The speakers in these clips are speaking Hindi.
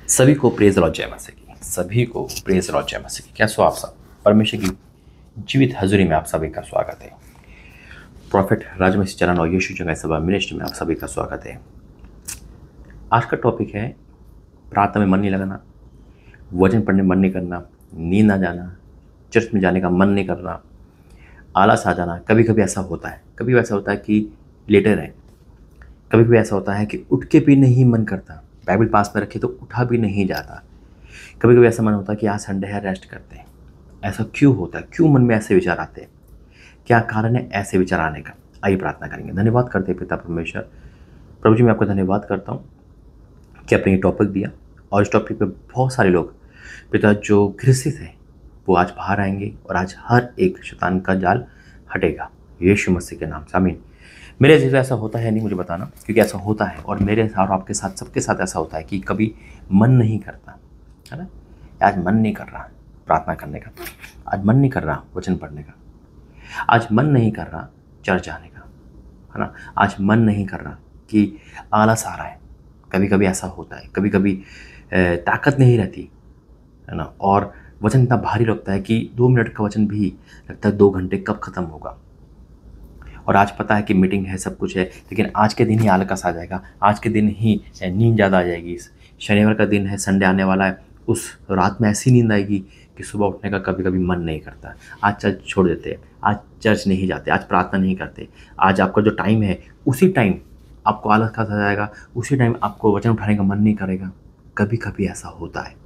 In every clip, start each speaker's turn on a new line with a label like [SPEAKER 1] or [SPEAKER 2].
[SPEAKER 1] सभी को प्रेज लॉर्ड जय मसीह की। सभी को प्रेज लॉर्ड जय मसीह की। कैसे हो आप सब? परमेश्वर की जीवित हजूरी में आप सभी का स्वागत है। प्रॉफिट राजमसी चरण और यीशु जगह सभा मिनिस्ट्री में आप सभी का स्वागत है। आज का टॉपिक है प्रार्थना में मन नहीं लगाना, वचन पढ़ने में मन नहीं करना, नींद आ जाना, चर्च में जाने का मन नहीं करना, आलस आ जाना। कभी कभी ऐसा होता है, कभी ऐसा होता है कि लेटे रहें, कभी कभी ऐसा होता है कि उठ के भी नहीं मन करता, बाइबल पास में रखे तो उठा भी नहीं जाता। कभी कभी ऐसा मन होता है कि आज संडे है, रेस्ट करते हैं। ऐसा क्यों होता है? क्यों मन में ऐसे विचार आते हैं? क्या कारण है ऐसे विचार आने का? आइए प्रार्थना करेंगे। धन्यवाद करते हैं पिता परमेश्वर। प्रभु जी, मैं आपका धन्यवाद करता हूँ कि आपने ये टॉपिक दिया और इस टॉपिक पे बहुत सारे लोग पिता जो ग्रसित हैं वो आज बाहर आएंगे और आज हर एक शैतान का जाल हटेगा यीशु मसीह के नाम से, आमीन। मेरे जैसे ऐसा होता है नहीं मुझे बताना, क्योंकि ऐसा होता है और मेरे साथ और आपके साथ सबके साथ ऐसा होता है कि कभी मन नहीं करता है ना। आज मन नहीं कर रहा प्रार्थना करने का, आज मन नहीं कर रहा वचन पढ़ने का, आज मन नहीं कर रहा चर्च जाने का, है ना। आज मन नहीं कर रहा कि आलस आ रहा है। कभी कभी ऐसा होता है, कभी कभी ताकत नहीं रहती, है ना। और वचन इतना भारी लगता है कि 2 मिनट का वचन भी लगता है 2 घंटे कब ख़त्म होगा। और आज पता है कि मीटिंग है, सब कुछ है, लेकिन आज के दिन ही आलस आ जाएगा, आज के दिन ही नींद ज़्यादा आ जाएगी। शनिवार का दिन है, संडे आने वाला है, उस रात में ऐसी नींद आएगी कि सुबह उठने का कभी कभी मन नहीं करता। आज चर्च छोड़ देते हैं, आज चर्च नहीं जाते, आज प्रार्थना नहीं करते। आज आपका जो टाइम है उसी टाइम आपको आलस खाता जाएगा, उसी टाइम आपको वचन उठाने का मन नहीं करेगा। कभी कभी ऐसा होता है।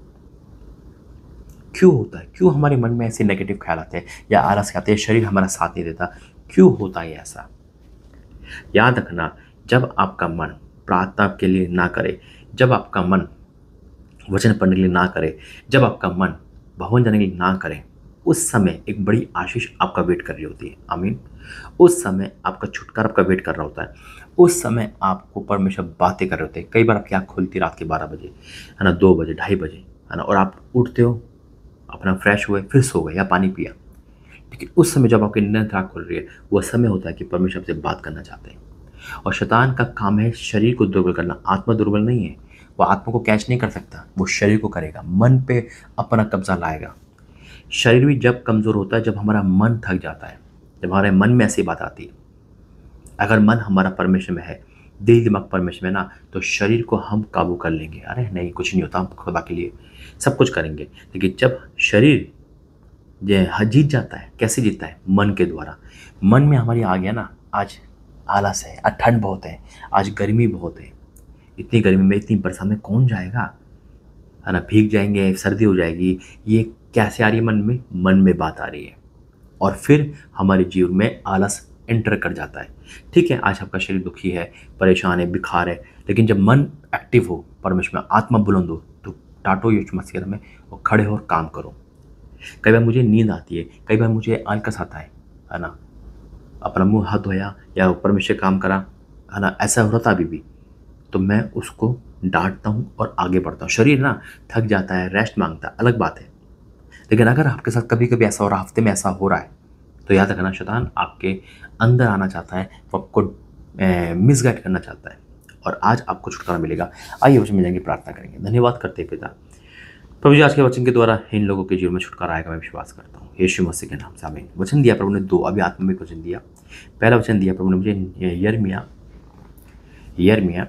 [SPEAKER 1] क्यों होता है? क्यों हमारे मन में ऐसे नेगेटिव ख्याल आते हैं या आलस आते हैं? शरीर हमारा साथ नहीं देता, क्यों होता है ऐसा? याद रखना, जब आपका मन प्रार्थना के लिए ना करे, जब आपका मन वचन पढ़ने के लिए ना करे, जब आपका मन भवन जाने के लिए ना करे, उस समय एक बड़ी आशीष आपका वेट कर रही होती है, आमीन। उस समय आपका छुटकारा आपका वेट कर रहा होता है। उस समय आपको परमेश्वर बातें कर रहे होते हैं। कई बार आपकी आँख खुलती रात के 12 बजे, है ना, 2 बजे, 2:30 बजे, है ना, और आप उठते हो, अपना फ्रेश हुए, फिर सो गए या पानी पिया। लेकिन उस समय जब आपकी नींद आँख खुल रही है, वह समय होता है कि परमेश्वर आपसे बात करना चाहते हैं। और शैतान का काम है शरीर को दुर्बल करना, आत्मा दुर्बल नहीं है। वो आत्मा को कैच नहीं कर सकता, वो शरीर को करेगा, मन पे अपना कब्जा लाएगा। शरीर भी जब कमज़ोर होता है, जब हमारा मन थक जाता है, जब हमारे मन में ऐसी बात आती है। अगर मन हमारा परमेश्वर में है, दिल दिमाग परमेश्वर में ना, तो शरीर को हम काबू कर लेंगे। अरे नहीं, कुछ नहीं होता, हम खुदा के लिए सब कुछ करेंगे। लेकिन जब शरीर जीत जाता है, कैसे जीतता है? मन के द्वारा। मन में हमारी आ गया ना, आज आलस है, आज ठंड बहुत है, आज गर्मी बहुत है, इतनी गर्मी में, इतनी बरसात में कौन जाएगा, है ना, भीग जाएंगे, सर्दी हो जाएगी। ये कैसे आ रही है? मन में बात आ रही है और फिर हमारे जीवन में आलस एंटर कर जाता है। ठीक है, आज आपका शरीर दुखी है, परेशान है, बुखार है, लेकिन जब मन एक्टिव हो, परमेश्वर में आत्मा बुलंद हो, तो टाटो यीशु मसीह में और खड़े हो और काम करो। कई बार मुझे नींद आती है, कई बार मुझे आलस आता है ना, अपना मुंह हाथ धोया या परमेश्वर काम करा, है ना, ऐसा हो रहा था अभी भी, तो मैं उसको डांटता हूँ और आगे बढ़ता हूँ। शरीर ना थक जाता है, रेस्ट मांगता है, अलग बात है। लेकिन अगर आपके साथ कभी कभी ऐसा हो रहा, हफ्ते में ऐसा हो रहा है, तो याद रखना, शैतान आपके अंदर आना चाहता है, वो आपको मिसगाइड करना चाहता है, और आज आपको छुटकारा मिलेगा। आइए वचन में जाएंगे, प्रार्थना करेंगे। धन्यवाद करते हैं पिता प्रभु जी, आज के वचन के द्वारा इन लोगों के जीवन में छुटकारा आएगा, मैं विश्वास करता हूँ यीशु मसीह के नाम से, आमीन। वचन दिया प्रभु ने 2, अभी आत्मिक वचन दिया। पहला वचन दिया प्रभु ने मुझे यिर्मयाह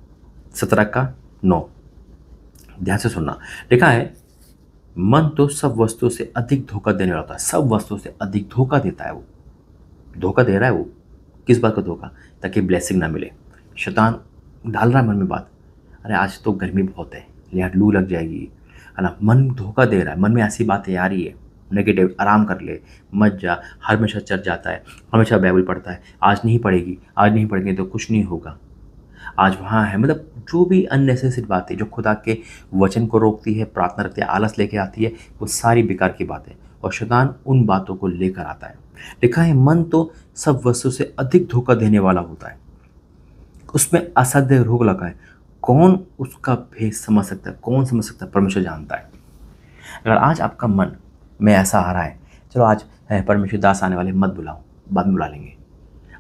[SPEAKER 1] 17:9। ध्यान से सुनना। लिखा है, मन तो सब वस्तुओं से अधिक धोखा देने वाला होता है। सब वस्तुओं से अधिक धोखा देता है। वो धोखा दे रहा है। वो किस बात का धोखा? ताकि ब्लेसिंग ना मिले। शैतान डाल रहा है मन में बात, अरे आज तो गर्मी बहुत है, यहाँ लू लग जाएगी, है ना। मन धोखा दे रहा है, मन में ऐसी बातें आ रही है नेगेटिव, आराम कर ले, मत जा, हमेशा चर्च जाता है, हमेशा बाइबल पढ़ता है, आज नहीं पढ़ेंगे तो कुछ नहीं होगा, आज वहाँ है, मतलब जो भी अननेसेसरी बातें जो खुदा के वचन को रोकती है, प्रार्थना रखती है, आलस लेके आती है, वो सारी बेकार की बातें, और शैतान उन बातों को लेकर आता है। लिखा है, मन तो सब वस्तु से अधिक धोखा देने वाला होता है, उसमें असाध्य रोग लगा है, कौन उसका भेद समझ सकता है? कौन समझ सकता है? परमेश्वर जानता है। अगर आज आपका मन में ऐसा आ रहा है, चलो आज परमेश्वर दास आने वाले, मत बुलाओ, बाद में बुला लेंगे,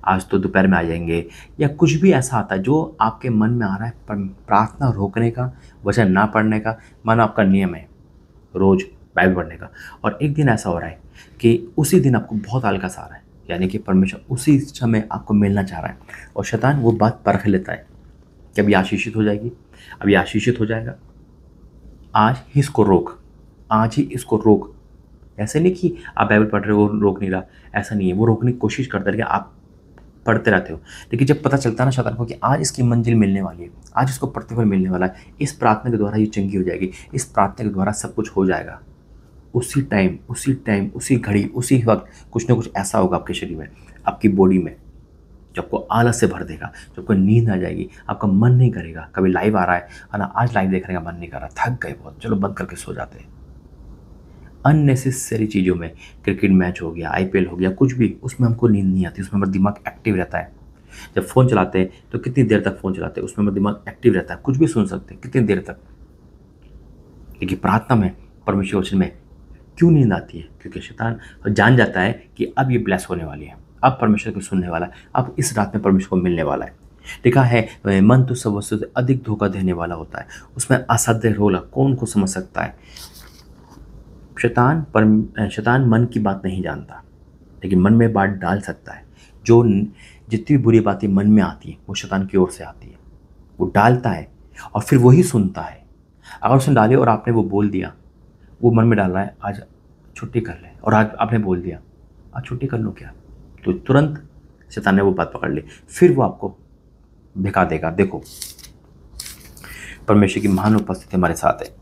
[SPEAKER 1] आज तो दोपहर में आ जाएंगे, या कुछ भी ऐसा आता है जो आपके मन में आ रहा है, प्रार्थना रोकने का, वचन ना पढ़ने का, मानो आपका नियम है रोज़ बाइबल पढ़ने का, और एक दिन ऐसा हो रहा है कि उसी दिन आपको बहुत आलस आ रहा है, यानी कि परमेश्वर उसी समय आपको मिलना चाह रहा है, और शैतान वो बात परख लेता है कि अभी आशीषित हो जाएगी, अभी आशीषित हो जाएगा, आज ही इसको रोक, आज ही इसको रोक। ऐसे नहीं कि आप बाइबल पढ़ रहे हो वो रोक नहीं रहा, ऐसा नहीं है, वो रोकने की कोशिश करता है कि आप पढ़ते रहते हो, लेकिन जब पता चलता है ना शैतान को कि आज इसकी मंजिल मिलने वाली है, आज इसको प्रतिफल मिलने वाला है, इस प्रार्थना के द्वारा ये चंगी हो जाएगी, इस प्रार्थना के द्वारा सब कुछ हो जाएगा, उसी टाइम उसी घड़ी उसी वक्त कुछ ना कुछ ऐसा होगा आपके शरीर में, आपकी बॉडी में, जो आपको आलस से भर देगा, जो आपको नींद आ जाएगी, आपका मन नहीं करेगा। कभी लाइव आ रहा है ना, आज लाइव देखने का मन नहीं कर रहा, थक गए बहुत, चलो बंद करके सो जाते हैं। अननेसेसरी चीज़ों में, क्रिकेट मैच हो गया, IPL हो गया, कुछ भी, उसमें हमको नींद नहीं आती, उसमें हमारा दिमाग एक्टिव रहता है। जब फ़ोन चलाते हैं तो कितनी देर तक फ़ोन चलाते हैं, उसमें हमारा दिमाग एक्टिव रहता है, कुछ भी सुन सकते हैं कितनी देर तक। लेकिन प्रार्थना में, परमेश्वर वचन में क्यों नींद आती है? क्योंकि शैतान जान जाता है कि अब ये ब्लेस होने वाली है, अब परमेश्वर को सुनने वाला है, अब इस रात में परमेश्वर को मिलने वाला है। लिखा है मन तो सब वस्तु से अधिक धोखा देने वाला होता है, उसमें असाध्य रोला कौन को समझ सकता है। शैतान मन की बात नहीं जानता, लेकिन मन में बात डाल सकता है। जो जितनी बुरी बातें मन में आती है वो शैतान की ओर से आती है, वो डालता है और फिर वही सुनता है। अगर उसने डाले और आपने वो बोल दिया, वो मन में डाल रहा है आज छुट्टी कर ले, और आज आपने बोल दिया आज छुट्टी कर लो क्या, तो तुरंत शैतान ने वो बात पकड़ ली, फिर वो आपको भिखा देगा। देखो परमेश्वर की महान उपस्थिति हमारे साथ है।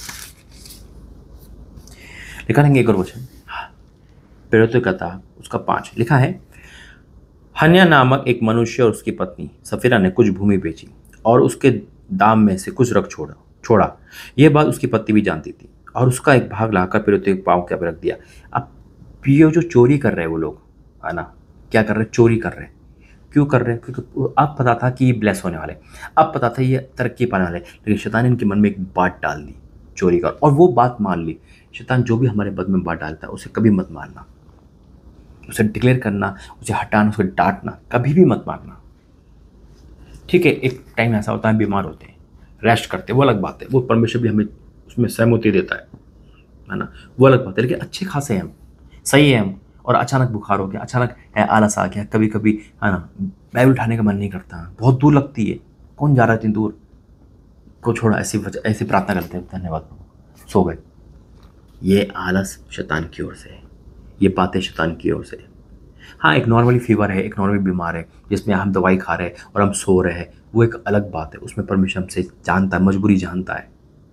[SPEAKER 1] लिखा रहेंगे एक और वचन, प्रेरितों का था उसका 5 लिखा है, हन्या नामक एक मनुष्य और उसकी पत्नी सफीरा ने कुछ भूमि बेची और उसके दाम में से कुछ रख छोड़ा। यह बात उसकी पत्नी भी जानती थी, और उसका एक भाग लाकर प्रेरितों के पाँव के ऊपर रख दिया। अब ये जो चोरी कर रहे हैं वो लोग, है ना, क्या कर रहे हैं, चोरी कर रहे हैं। क्यों कर रहे हैं? क्योंकि अब पता था कि ये ब्लेस होने वाले, अब पता था ये तरक्की पाने वाले, लेकिन शैतान ने इनके मन में एक बात डाल दी चोरी कर, और वो बात मान ली। शैतान जो भी हमारे मन में बात डालता है उसे कभी मत मानना, उसे डिक्लेयर करना, उसे हटाना, उसे डांटना, कभी भी मत मानना। ठीक है, एक टाइम ऐसा होता है बीमार होते हैं, रेस्ट करते हैं, वो अलग बात है, वो परमेश्वर भी हमें उसमें सहमति देता है ना, वो अलग बात है। लेकिन अच्छे खासे हैं हम, सही है हम, और अचानक बुखार हो गया, अचानक आलस आ गया, कभी कभी है ना बाइबल उठाने का मन नहीं करता, बहुत दूर लगती है, कौन जा रहा है इतनी दूर, को छोड़ा, ऐसी प्रार्थना करते हैं, धन्यवाद सो गए। ये आलस शैतान की ओर से है, ये बातें शैतान की ओर से है। हाँ, एक नॉर्मली फीवर है, एक नॉर्मली बीमार है जिसमें हम दवाई खा रहे हैं और हम सो रहे हैं, वो एक अलग बात है, उसमें परमेश्वर हमसे जानता है, मजबूरी जानता है।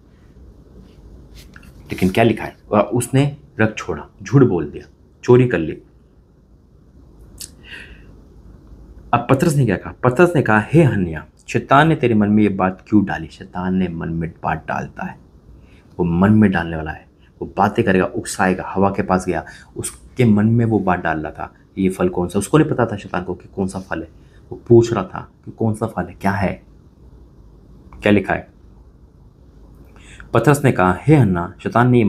[SPEAKER 1] लेकिन क्या लिखा है, और उसने रख छोड़ा, झूठ बोल दिया, चोरी कर ली। अब पतरस ने क्या कहा? पतरस ने कहा, हे हन्या, शैतान ने तेरे मन में ये बात क्यों डाली? शैतान ने मन में बात डालता है, वो मन में डालने वाला है, वो बातें करेगा, उकसाएगा। हवा के पास गया, उसके मन में वो बात डाल रहा था, ये फल कौन सा, उसको नहीं पता था शैतान को कि कौन सा फल है, वो पूछ रहा था कि कौन सा फल है, क्या है, क्या लिखा है। पतरस ने कहा, हे हन्ना, शैतान ने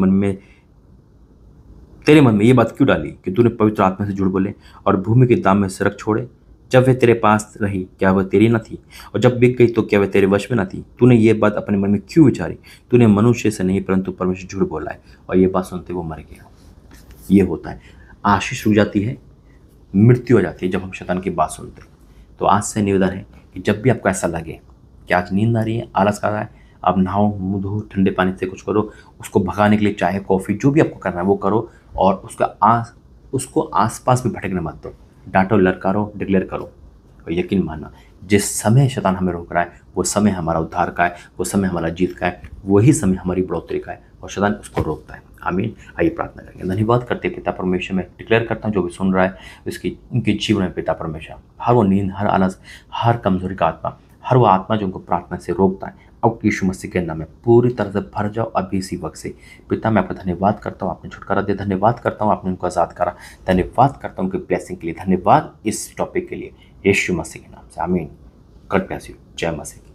[SPEAKER 1] तेरे मन में ये बात क्यों डाली कि तूने पवित्र आत्मा से झूठ बोले और भूमि के दाम में से रख छोड़े? जब वह तेरे पास रही क्या वह तेरी न थी, और जब बिक गई तो क्या वह तेरे वश में न थी? तूने ये बात अपने मन में क्यों विचारी? तूने मनुष्य से नहीं परंतु परमेश्वर झूठ बोला है। और ये बात सुनते वो मर गया। ये होता है, आशीष रुक जाती है, मृत्यु हो जाती है जब हम शैतान की बात सुनते हैं। तो आज से निवेदन है कि जब भी आपको ऐसा लगे कि आज नींद आ रही है, आलस कर रहा है, आप नहाओ, मुँह धो, ठंडे पानी से कुछ करो, उसको भगाने के लिए चाहे कॉफ़ी, जो भी आपको करना है वो करो, और उसको आसपास भी भटकने मत दो। डांटो, ललकारो, डिक्लेयर करो, और यकीन मानना जिस समय शैतान हमें रोक रहा है वो समय हमारा उद्धार का है, वो समय हमारा जीत का है, वही समय हमारी बढ़ोतरी का है, और शैतान उसको रोकता है। आमीन। आइए प्रार्थना करेंगे। धन्यवाद करते पिता परमेश्वर, में डिक्लेयर करता हूँ जो भी सुन रहा है उनके जीवन में पिता परमेश्वर, हर वो नींद, हर आलस, हर कमजोरी का आत्मा, हर वो आत्मा जो उनको प्रार्थना से रोकता है, अब यीशु मसीह के नाम में पूरी तरह से भर जाओ अभी इसी वक्त से। पिता मैं आपका धन्यवाद करता हूँ, आपने छुटकारा दिया, धन्यवाद करता हूँ आपने उनको आज़ाद करा, धन्यवाद करता हूँ उनकी ब्लेसिंग के लिए, धन्यवाद इस टॉपिक के लिए, यीशु मसीह के नाम से आमीन। God bless you. जय मसीह।